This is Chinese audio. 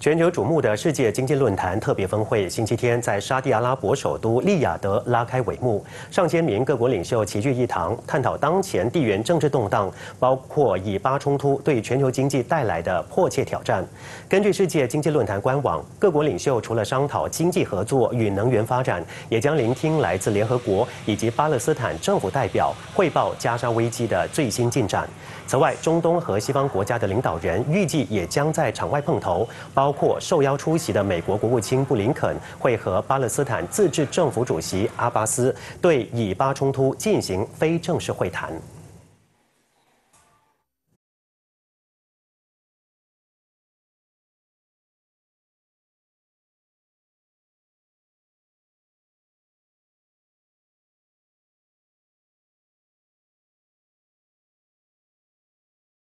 全球瞩目的世界经济论坛特别峰会，星期天在沙地阿拉伯首都利雅得拉开帷幕。上千名各国领袖齐聚一堂，探讨当前地缘政治动荡，包括以巴冲突对全球经济带来的迫切挑战。根据世界经济论坛官网，各国领袖除了商讨经济合作与能源发展，也将聆听来自联合国以及巴勒斯坦政府代表汇报加沙危机的最新进展。此外，中东和西方国家的领导人预计也将在场外碰头，包括受邀出席的美国国务卿布林肯会和巴勒斯坦自治政府主席阿巴斯对以巴冲突进行非正式会谈。